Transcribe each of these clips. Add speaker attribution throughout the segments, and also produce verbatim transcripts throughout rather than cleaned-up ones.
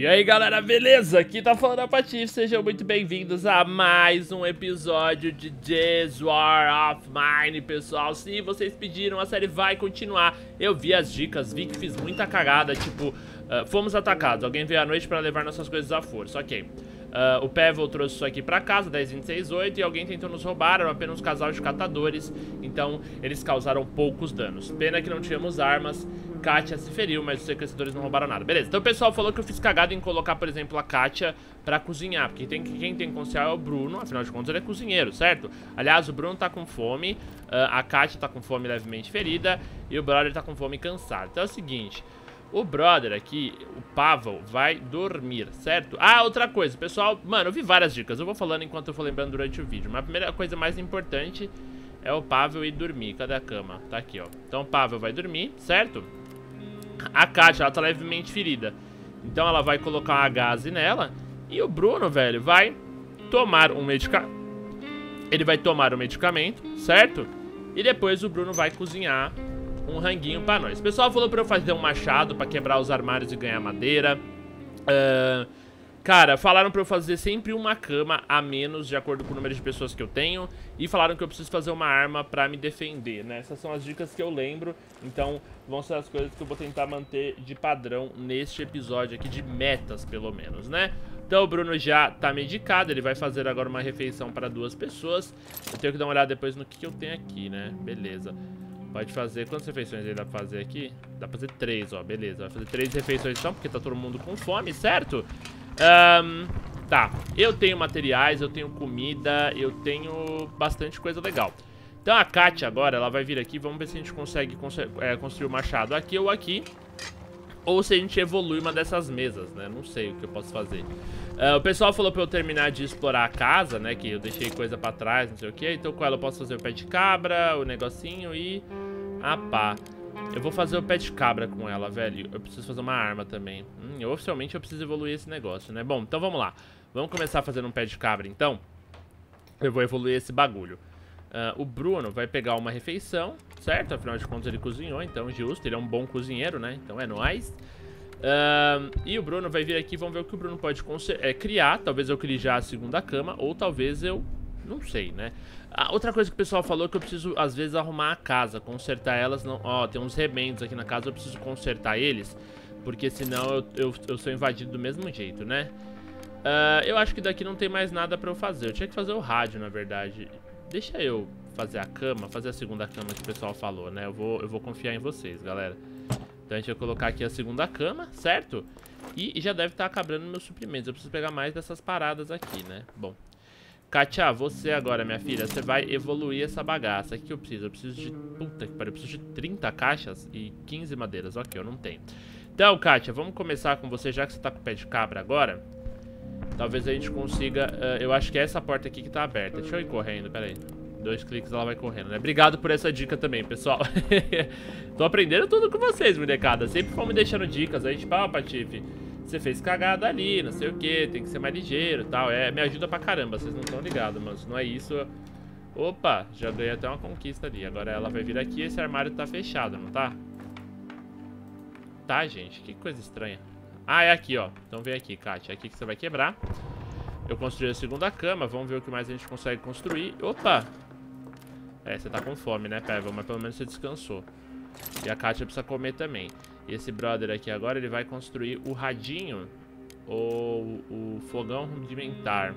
Speaker 1: E aí galera, beleza? Aqui tá falando a Patife, sejam muito bem-vindos a mais um episódio de This War of Mine, pessoal. Se vocês pediram, a série vai continuar. Eu vi as dicas, vi que fiz muita cagada, tipo, uh, fomos atacados, alguém veio à noite pra levar nossas coisas à força, ok. Uh, o Pavel trouxe isso aqui pra casa, dez, vinte e seis, oito, e alguém tentou nos roubar, eram apenas um casal de catadores, então eles causaram poucos danos. Pena que não tínhamos armas, Kátia se feriu, mas os sequestradores não roubaram nada. Beleza, então o pessoal falou que eu fiz cagada em colocar, por exemplo, a Kátia pra cozinhar, porque tem, quem tem que cozinhar é o Bruno, afinal de contas ele é cozinheiro, certo? Aliás, o Bruno tá com fome, uh, a Kátia tá com fome levemente ferida, e o brother tá com fome cansado. Então é o seguinte... O brother aqui, o Pavel, vai dormir, certo? Ah, outra coisa, pessoal, mano, eu vi várias dicas, eu vou falando enquanto eu for lembrando durante o vídeo. Mas a primeira coisa mais importante é o Pavel ir dormir. Cadê a cama? Tá aqui, ó. Então o Pavel vai dormir, certo? A Kátia, ela tá levemente ferida, então ela vai colocar uma gaze nela. E o Bruno, velho, vai tomar um medicamento. Ele vai tomar um medicamento, certo? E depois o Bruno vai cozinhar um ranguinho pra nós. O pessoal falou pra eu fazer um machado pra quebrar os armários e ganhar madeira. uh, Cara, falaram pra eu fazer sempre uma cama a menos, de acordo com o número de pessoas que eu tenho. E falaram que eu preciso fazer uma arma pra me defender, né? Essas são as dicas que eu lembro. Então vão ser as coisas que eu vou tentar manter de padrão neste episódio aqui, de metas pelo menos, né? Então o Bruno já tá medicado, ele vai fazer agora uma refeição para duas pessoas. Eu tenho que dar uma olhada depois no que, que eu tenho aqui, né? Beleza. Pode fazer, quantas refeições ele dá pra fazer aqui? Dá pra fazer três, ó, beleza. Vai fazer três refeições então, porque tá todo mundo com fome, certo? Um, tá, eu tenho materiais, eu tenho comida, eu tenho bastante coisa legal. Então a Kátia agora, ela vai vir aqui, vamos ver se a gente consegue é, construir o machado aqui ou aqui. Ou se a gente evolui uma dessas mesas, né? Não sei o que eu posso fazer. Uh, o pessoal falou pra eu terminar de explorar a casa, né? Que eu deixei coisa pra trás, não sei o que. Então com ela eu posso fazer o pé de cabra, o negocinho e... Ah, pá. Eu vou fazer o pé de cabra com ela, velho. Eu preciso fazer uma arma também. Hum, eu, oficialmente eu preciso evoluir esse negócio, né? Bom, então vamos lá. Vamos começar fazendo um pé de cabra, então. Eu vou evoluir esse bagulho. Uh, o Bruno vai pegar uma refeição, certo? Afinal de contas ele cozinhou, então justo. Ele é um bom cozinheiro, né? Então é nóis. Uh, e o Bruno vai vir aqui, vamos ver o que o Bruno pode é, criar. Talvez eu crie já a segunda cama, ou talvez eu... Não sei, né? Ah, outra coisa que o pessoal falou é que eu preciso, às vezes, arrumar a casa, consertar elas. Não... Ó, tem uns remendos aqui na casa, eu preciso consertar eles, porque senão eu, eu, eu sou invadido do mesmo jeito, né? Uh, eu acho que daqui não tem mais nada pra eu fazer. Eu tinha que fazer o rádio, na verdade. Deixa eu fazer a cama, fazer a segunda cama que o pessoal falou, né? Eu vou, eu vou confiar em vocês, galera. Então a gente vai colocar aqui a segunda cama, certo? E, e já deve estar acabando meus suprimentos. Eu preciso pegar mais dessas paradas aqui, né? Bom. Kátia, você agora, minha filha, você vai evoluir essa bagaça. O que eu preciso? Eu preciso de... Puta que pariu, eu preciso de trinta caixas e quinze madeiras. Ok, eu não tenho. Então, Kátia, vamos começar com você, já que você tá com o pé de cabra agora. Talvez a gente consiga... Uh, eu acho que é essa porta aqui que tá aberta. Deixa eu ir correndo, pera aí. Dois cliques ela vai correndo, né? Obrigado por essa dica também, pessoal. Tô aprendendo tudo com vocês, molecada. Sempre vão me deixando dicas. Aí, tipo, ah, Patife, você fez cagada ali, não sei o que, tem que ser mais ligeiro e tal. É, me ajuda pra caramba, vocês não estão ligados, mas não é isso. Opa, já ganhei até uma conquista ali. Agora ela vai vir aqui e esse armário tá fechado, não tá? Tá, gente, que coisa estranha. Ah, é aqui, ó. Então vem aqui, Kátia. É aqui que você vai quebrar. Eu construí a segunda cama. Vamos ver o que mais a gente consegue construir. Opa! É, você tá com fome, né, Pavel? Mas pelo menos você descansou. E a Kátia precisa comer também. E esse brother aqui agora, ele vai construir o radinho ou o fogão rudimentar.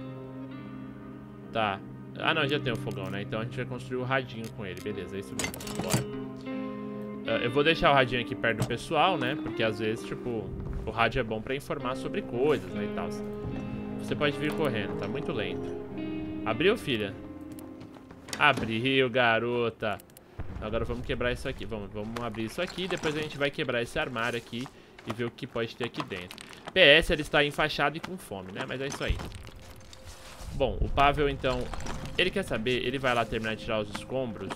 Speaker 1: Tá. Ah, não, já tem o fogão, né? Então a gente vai construir o radinho com ele. Beleza, é isso mesmo. Bora. Uh, eu vou deixar o radinho aqui perto do pessoal, né? Porque às vezes, tipo, o rádio é bom pra informar sobre coisas, né, e tal. Você pode vir correndo, tá muito lento. Abriu, filha? Abriu, garota. Agora vamos quebrar isso aqui. Vamos, vamos abrir isso aqui. Depois a gente vai quebrar esse armário aqui e ver o que pode ter aqui dentro. P S, ele está enfaixado e com fome, né? Mas é isso aí. Bom, o Pavel, então, ele quer saber, ele vai lá terminar de tirar os escombros.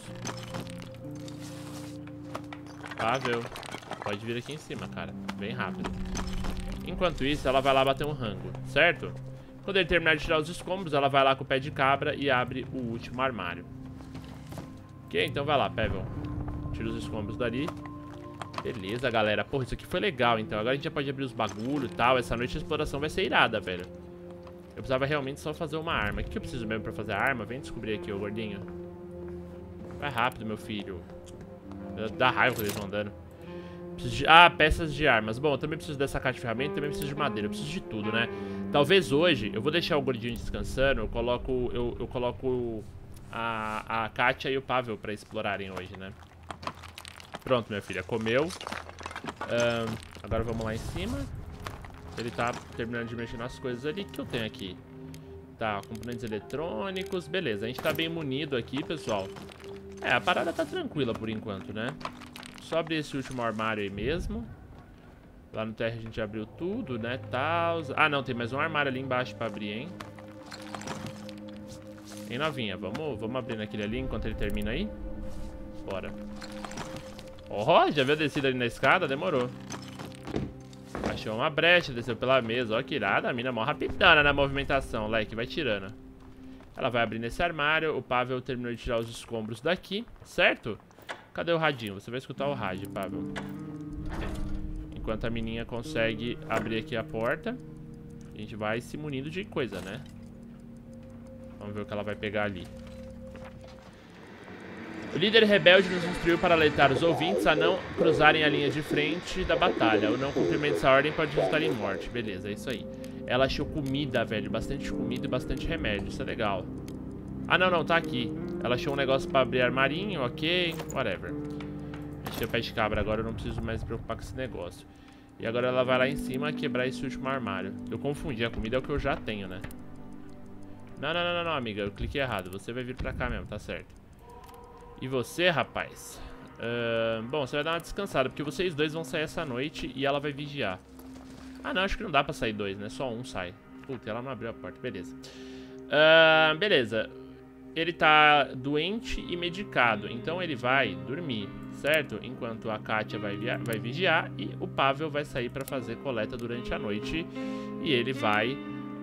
Speaker 1: Pavel, pode vir aqui em cima, cara. Bem rápido. Enquanto isso, ela vai lá bater um rango, certo? Quando ele terminar de tirar os escombros, ela vai lá com o pé de cabra e abre o último armário. Ok, então vai lá, Pavel. Tira os escombros dali. Beleza, galera. Porra, isso aqui foi legal, então. Agora a gente já pode abrir os bagulho e tal. Essa noite a exploração vai ser irada, velho. Eu precisava realmente só fazer uma arma. O que eu preciso mesmo pra fazer a arma? Vem descobrir aqui, ô gordinho. Vai rápido, meu filho. Dá raiva quando eles vão andando. Preciso de... Ah, peças de armas. Bom, eu também preciso dessa caixa de ferramenta. Também preciso de madeira. Eu preciso de tudo, né? Talvez hoje, eu vou deixar o gordinho descansando. Eu coloco, eu, eu coloco a, a Kátia e o Pavel pra explorarem hoje, né? Pronto, minha filha. Comeu. Um, agora vamos lá em cima. Ele tá terminando de mexer nas coisas ali. O que eu tenho aqui? Tá, componentes eletrônicos. Beleza, a gente tá bem munido aqui, pessoal. É, a parada tá tranquila por enquanto, né? Só abrir esse último armário aí mesmo. Lá no térreo a gente abriu tudo, né? Tal. Ah, não, tem mais um armário ali embaixo pra abrir, hein? Hein, novinha? Vamos, vamos abrir naquele ali enquanto ele termina aí? Bora. Ó, oh, já viu a descida ali na escada? Demorou. Achou uma brecha, desceu pela mesa. Ó, que irada. A mina é mó rapidana na movimentação. Like, vai tirando. Ela vai abrir nesse armário. O Pavel terminou de tirar os escombros daqui, certo? Cadê o radinho? Você vai escutar o rádio, Pavel. Enquanto a menina consegue abrir aqui a porta, a gente vai se munindo de coisa, né? Vamos ver o que ela vai pegar ali. O líder rebelde nos instruiu para alertar os ouvintes a não cruzarem a linha de frente da batalha. O não cumprimento dessa ordem pode resultar em morte. Beleza, é isso aí. Ela achou comida, velho. Bastante comida e bastante remédio. Isso é legal. Ah, não, não. Tá aqui. Ela achou um negócio pra abrir armarinho. Ok. Whatever. A gente tem o pé de cabra agora. Eu não preciso mais me preocupar com esse negócio. E agora ela vai lá em cima quebrar esse último armário. Eu confundi. A comida é o que eu já tenho, né? Não, não, não, não, não, amiga. Eu cliquei errado. Você vai vir pra cá mesmo. Tá certo. E você, rapaz? Uh, bom, você vai dar uma descansada, porque vocês dois vão sair essa noite e ela vai vigiar. Ah, não, acho que não dá pra sair dois, né? Só um sai. Puta, ela não abriu a porta, beleza. Uh, beleza. Ele tá doente e medicado, então ele vai dormir, certo? Enquanto a Kátia vai, vai vigiar e o Pavel vai sair pra fazer coleta durante a noite. E ele vai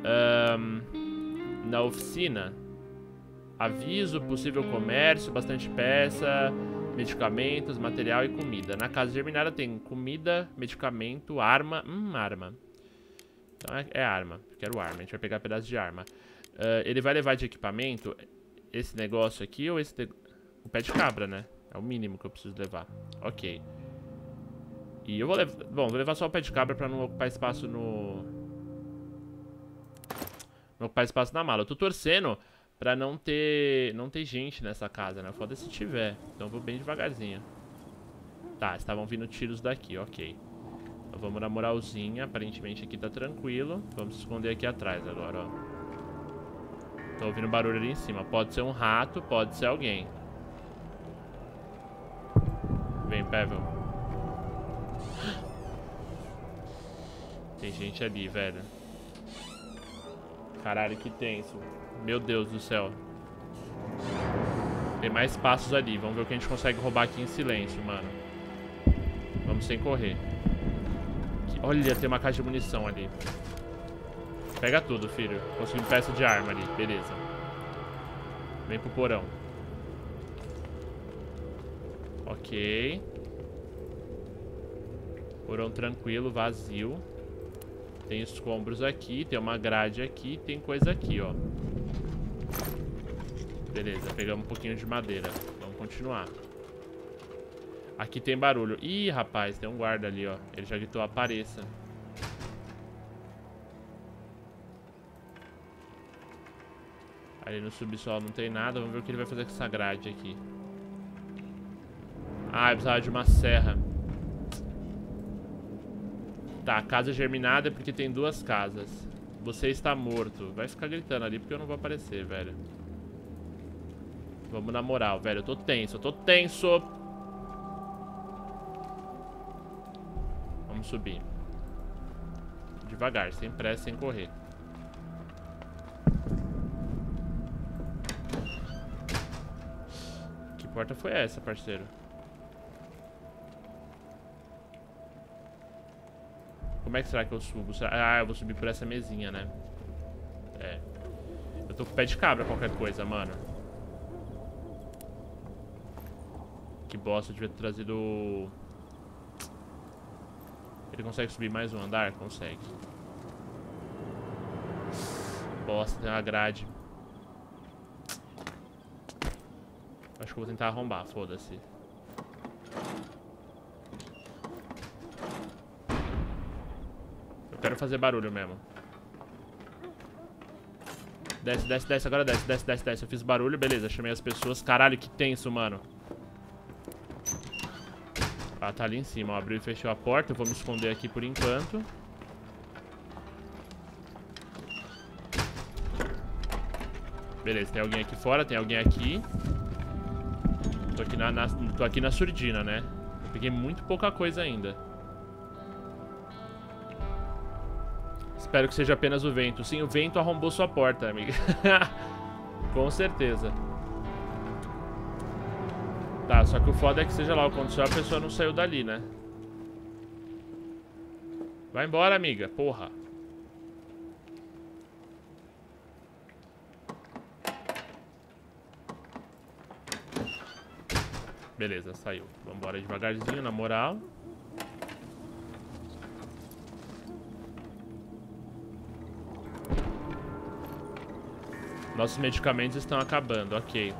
Speaker 1: um, na oficina. Aviso, possível comércio, bastante peça, medicamentos, material e comida. Na casa germinada tem comida, medicamento, arma. Hum, arma. Então é, é arma. Quero arma. A gente vai pegar pedaço de arma. Uh, ele vai levar de equipamento esse negócio aqui ou esse... De... O pé de cabra, né? É o mínimo que eu preciso levar. Ok. E eu vou levar... Bom, vou levar só o pé de cabra pra não ocupar espaço no... Não ocupar espaço na mala. Eu tô torcendo... Pra não ter, não ter gente nessa casa, né? Foda se tiver. Então eu vou bem devagarzinho. Tá, estavam vindo tiros daqui, ok. Então vamos na moralzinha. Aparentemente aqui tá tranquilo. Vamos se esconder aqui atrás agora, ó. Tô ouvindo barulho ali em cima. Pode ser um rato, pode ser alguém. Vem, Pavel. Tem gente ali, velho. Caralho, que tenso. Meu Deus do céu. Tem mais passos ali. Vamos ver o que a gente consegue roubar aqui em silêncio, mano. Vamos sem correr. Aqui. Olha, tem uma caixa de munição ali. Pega tudo, filho. Conseguimos peça de arma ali. Beleza. Vem pro porão. Ok. Porão tranquilo, vazio. Tem escombros aqui. Tem uma grade aqui. Tem coisa aqui, ó. Beleza, pegamos um pouquinho de madeira. Vamos continuar. Aqui tem barulho. Ih, rapaz, tem um guarda ali, ó. Ele já gritou, apareça. Ali no subsolo não tem nada. Vamos ver o que ele vai fazer com essa grade aqui. Ah, eu precisava de uma serra. Tá, casa germinada é porque tem duas casas. Você está morto. Vai ficar gritando ali porque eu não vou aparecer, velho. Vamos na moral, velho. Eu tô tenso, eu tô tenso. Vamos subir. Devagar, sem pressa, sem correr. Que porta foi essa, parceiro? Como é que será que eu subo? Ah, eu vou subir por essa mesinha, né? É. Eu tô com o pé de cabra, qualquer coisa, mano. Que bosta, eu devia ter trazido... Ele consegue subir mais um andar? Consegue. Bosta, tem uma grade. Acho que eu vou tentar arrombar, foda-se. Eu quero fazer barulho mesmo. Desce, desce, desce, agora desce, desce, desce, desce. Eu fiz barulho, beleza, chamei as pessoas. Caralho, que tenso, mano. Ah, tá ali em cima, ó. Abriu e fechou a porta. Eu vou me esconder aqui por enquanto. Beleza, tem alguém aqui fora, tem alguém aqui. Tô aqui na, na, tô aqui na surdina, né? Eu peguei muito pouca coisa ainda. Espero que seja apenas o vento. Sim, o vento arrombou sua porta, amiga. Com certeza. Tá, só que o foda é que seja lá o condição, a pessoa não saiu dali, né? Vai embora, amiga. Porra. Beleza, saiu. Vambora devagarzinho, na moral. Nossos medicamentos estão acabando, ok.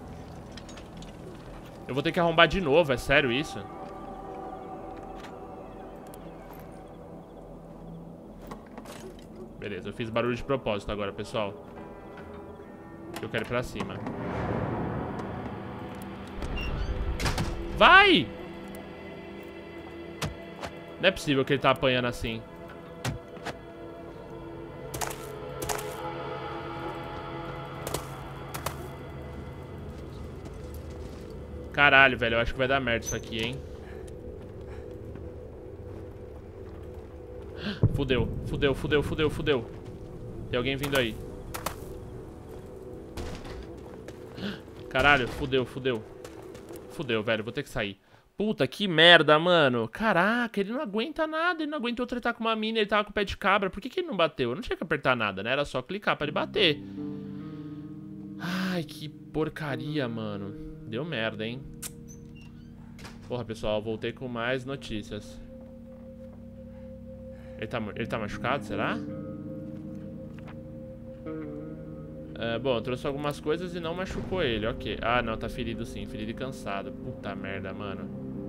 Speaker 1: Eu vou ter que arrombar de novo, é sério isso? Beleza, eu fiz barulho de propósito agora, pessoal. Eu quero ir pra cima. Vai! Não é possível que ele tá apanhando assim. Caralho, velho, eu acho que vai dar merda isso aqui, hein? Fudeu, fudeu, fudeu, fudeu, fudeu. Tem alguém vindo aí. Caralho, fudeu, fudeu. Fudeu, velho, vou ter que sair. Puta, que merda, mano. Caraca, ele não aguenta nada. Ele não aguentou tretar com uma mina, ele tava com o pé de cabra. Por que que ele não bateu? Eu não tinha que apertar nada, né? Era só clicar pra ele bater. Ai, que porcaria, mano. Deu merda, hein? Porra, pessoal, voltei com mais notícias. Ele tá, ele tá machucado, será? Uh, bom, eu trouxe algumas coisas e não machucou ele, ok. Ah, não, tá ferido sim, ferido e cansado. Puta merda, mano.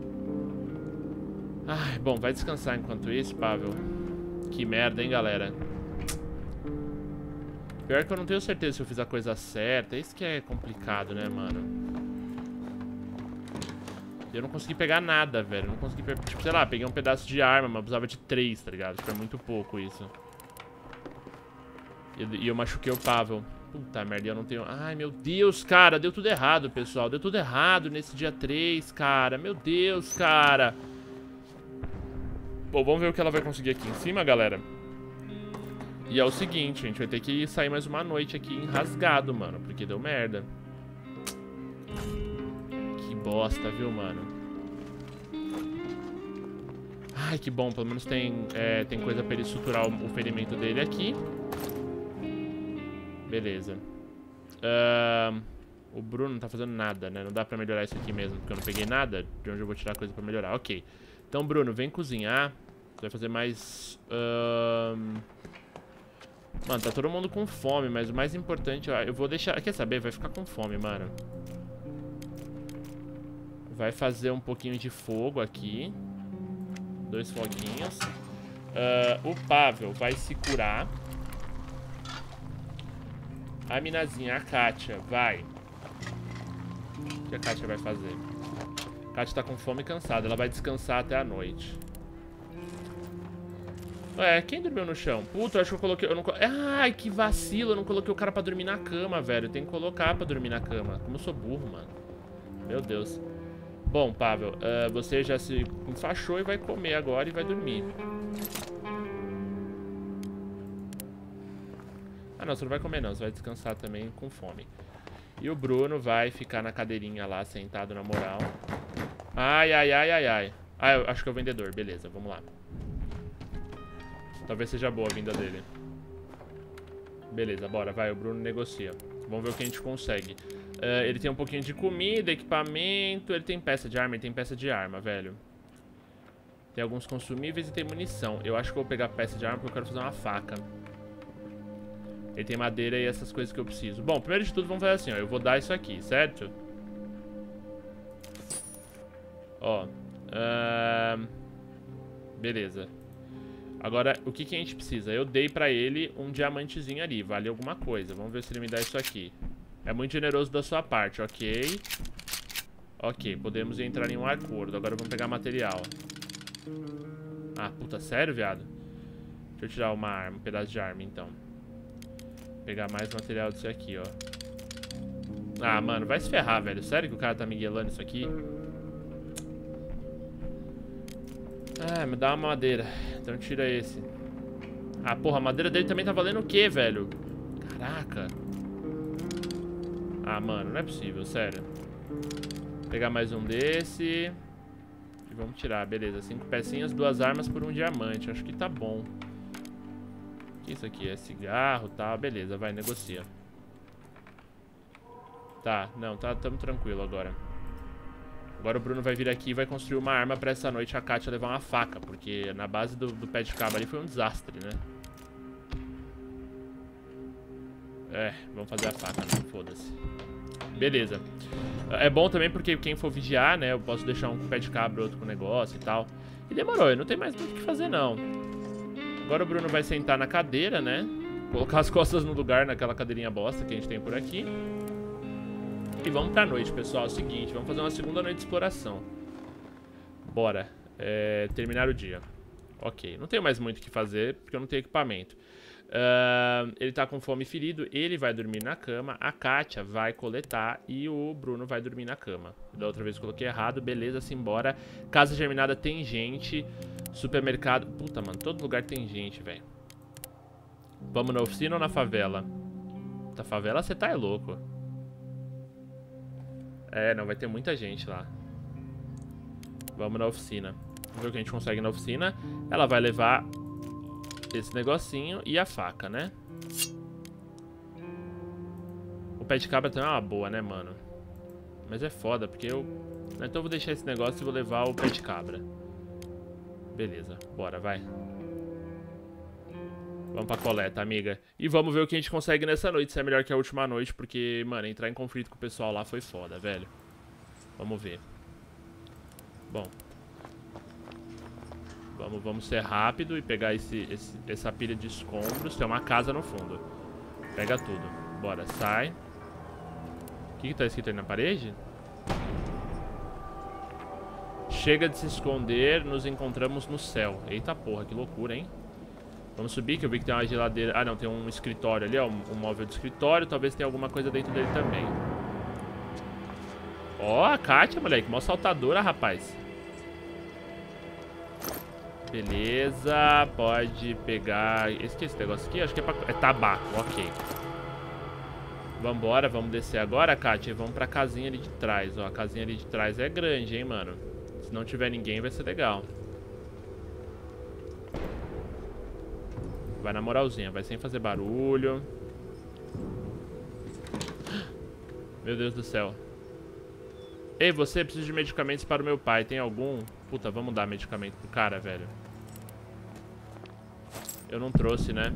Speaker 1: Ai, bom, vai descansar enquanto isso, Pavel. Que merda, hein, galera. Pior que eu não tenho certeza se eu fiz a coisa certa. Isso que é complicado, né, mano? Eu não consegui pegar nada, velho. Eu não consegui pegar, tipo, sei lá, peguei um pedaço de arma, mas eu precisava de três, tá ligado? Tipo, é muito pouco isso. E eu machuquei o Pavel. Puta merda, eu não tenho... Ai, meu Deus, cara, deu tudo errado, pessoal. Deu tudo errado nesse dia três, cara. Meu Deus, cara. Bom, vamos ver o que ela vai conseguir aqui em cima, galera. E é o seguinte, a gente vai ter que sair mais uma noite aqui enrasgado, mano. Porque deu merda. Que bosta, viu, mano? Ai, que bom, pelo menos tem, é, tem coisa pra ele suturar o, o ferimento dele aqui. Beleza. Uh, o Bruno não tá fazendo nada, né? Não dá pra melhorar isso aqui mesmo, porque eu não peguei nada. De onde eu vou tirar coisa pra melhorar? Ok. Então, Bruno, vem cozinhar. Você vai fazer mais... Uh... Mano, tá todo mundo com fome, mas o mais importante... Ó, eu vou deixar... Quer saber? Vai ficar com fome, mano. Vai fazer um pouquinho de fogo aqui. Dois foguinhos. Uh, o Pavel vai se curar. A minazinha, a Kátia, vai. O que a Kátia vai fazer? A Kátia tá com fome e cansada. Ela vai descansar até a noite. Ué, quem dormiu no chão? Puta, eu acho que eu coloquei... Eu não... Ai, que vacilo. Eu não coloquei o cara pra dormir na cama, velho. Tem que colocar pra dormir na cama. Como eu sou burro, mano. Meu Deus. Bom, Pavel, uh, você já se enfaixou e vai comer agora e vai dormir. Ah, não, você não vai comer não, você vai descansar também com fome. E o Bruno vai ficar na cadeirinha lá, sentado na moral. Ai, ai, ai, ai, ai. Ah, eu acho que é o vendedor, beleza, vamos lá. Talvez seja boa a vinda dele. Beleza, bora, vai, o Bruno negocia. Vamos ver o que a gente consegue. Uh, ele tem um pouquinho de comida, equipamento, ele tem peça de arma, ele tem peça de arma, velho. Tem alguns consumíveis e tem munição. Eu acho que eu vou pegar peça de arma porque eu quero fazer uma faca. Ele tem madeira e essas coisas que eu preciso. Bom, primeiro de tudo, vamos fazer assim, ó. Eu vou dar isso aqui, certo? Ó. Uh... Beleza. Agora, o que, que a gente precisa? Eu dei pra ele um diamantezinho ali. Vale alguma coisa. Vamos ver se ele me dá isso aqui. É muito generoso da sua parte, ok. Ok, podemos entrar em um acordo. Agora vamos pegar material. Ah, puta, sério, viado? Deixa eu tirar uma arma, um pedaço de arma, então. Pegar mais material disso aqui, ó. Ah, mano, vai se ferrar, velho. Sério que o cara tá miguelando isso aqui? Ah, me dá uma madeira. Então tira esse. Ah, porra, a madeira dele também tá valendo o quê, velho? Caraca. Ah, mano, não é possível, sério. Vou pegar mais um desse. E vamos tirar, beleza. Cinco pecinhas, duas armas por um diamante. Acho que tá bom. O que é isso aqui? É cigarro, tá? Beleza, vai, negocia. Tá, não, tá, tamo tranquilo agora. Agora o Bruno vai vir aqui e vai construir uma arma pra essa noite a Kátia levar uma faca. Porque na base do, do pé de cabra ali foi um desastre, né? É, vamos fazer a faca, não, foda-se. Beleza. É bom também porque quem for vigiar, né, eu posso deixar um com pé de cabra, outro com negócio e tal. E demorou, não tem mais muito o que fazer, não. Agora o Bruno vai sentar na cadeira, né? Colocar as costas no lugar naquela cadeirinha bosta que a gente tem por aqui. E vamos pra noite, pessoal. É o seguinte, vamos fazer uma segunda noite de exploração. Bora. É, terminar o dia. Ok, não tenho mais muito o que fazer porque eu não tenho equipamento. Uh, ele tá com fome e ferido, ele vai dormir na cama, a Kátia vai coletar e o Bruno vai dormir na cama. Da outra vez eu coloquei errado, beleza, simbora. Casa germinada tem gente, supermercado... Puta, mano, todo lugar tem gente, velho. Vamos na oficina ou na favela? Na favela você tá é louco. É, não, vai ter muita gente lá. Vamos na oficina. Vamos ver o que a gente consegue na oficina. Ela vai levar... esse negocinho e a faca, né? O pé de cabra também é uma boa, né, mano? Mas é foda, porque eu... Então eu vou deixar esse negócio e vou levar o pé de cabra. Beleza, bora, vai. Vamos pra coleta, amiga. E vamos ver o que a gente consegue nessa noite, se é melhor que a última noite, porque, mano, entrar em conflito com o pessoal lá foi foda, velho. Vamos ver. Bom... Vamos, vamos ser rápido e pegar esse, esse, essa pilha de escombros. Tem uma casa no fundo. Pega tudo. Bora, sai. O que, que tá escrito aí na parede? Chega de se esconder, nos encontramos no céu. Eita porra, que loucura, hein? Vamos subir, que eu vi que tem uma geladeira. Ah, não, tem um escritório ali, ó. Um, um móvel de escritório. Talvez tenha alguma coisa dentro dele também. Ó, a Kátia, moleque. Mó saltadora, rapaz. Beleza, pode pegar... Esse que é esse negócio aqui? Acho que é, pra... é tabaco, ok. Vambora, vamos descer agora, Kátia. Vamos pra casinha ali de trás, ó. A casinha ali de trás é grande, hein, mano. Se não tiver ninguém, vai ser legal. Vai na moralzinha, vai sem fazer barulho. Meu Deus do céu. Ei, você, precisa de medicamentos para o meu pai. Tem algum? Puta, vamos dar medicamento pro cara, velho. Eu não trouxe, né?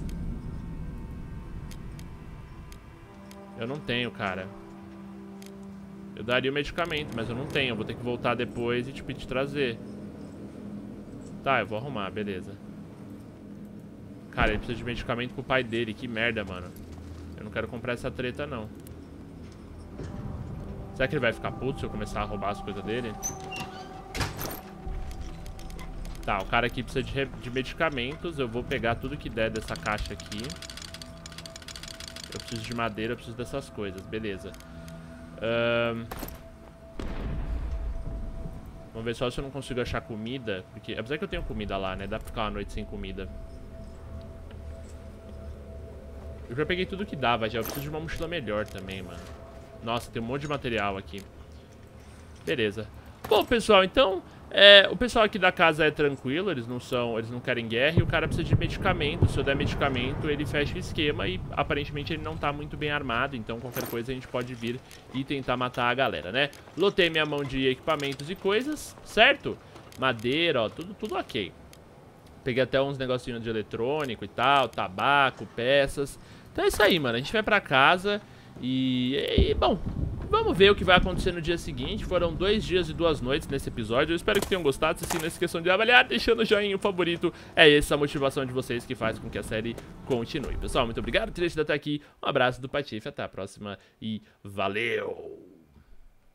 Speaker 1: Eu não tenho, cara. Eu daria o medicamento, mas eu não tenho. Eu vou ter que voltar depois e tipo, te trazer. Tá, eu vou arrumar, beleza. Cara, ele precisa de medicamento pro pai dele. Que merda, mano. Eu não quero comprar essa treta, não. Será que ele vai ficar puto se eu começar a roubar as coisas dele? Tá, o cara aqui precisa de, de medicamentos. Eu vou pegar tudo que der dessa caixa aqui. Eu preciso de madeira, eu preciso dessas coisas. Beleza. Um... Vamos ver só se eu não consigo achar comida. Porque, apesar que eu tenho comida lá, né? Dá pra ficar uma noite sem comida. Eu já peguei tudo que dava já. Eu preciso de uma mochila melhor também, mano. Nossa, tem um monte de material aqui. Beleza. Bom, pessoal, então... É, o pessoal aqui da casa é tranquilo, eles não são, eles não querem guerra e o cara precisa de medicamento. Se eu der medicamento, ele fecha o esquema e aparentemente ele não tá muito bem armado, então qualquer coisa a gente pode vir e tentar matar a galera, né? Lotei minha mão de equipamentos e coisas, certo? madeira, ó, tudo, tudo ok. Peguei até uns negocinhos de eletrônico e tal, tabaco, peças. Então é isso aí, mano. A gente vai pra casa e, e, bom, vamos ver o que vai acontecer no dia seguinte. Foram dois dias e duas noites nesse episódio. Eu espero que tenham gostado. Se sim, não esqueçam de avaliar, deixando o joinha, o favorito. É essa a motivação de vocês que faz com que a série continue. Pessoal, muito obrigado por ter assistido até aqui. Um abraço do Patife, até a próxima e valeu!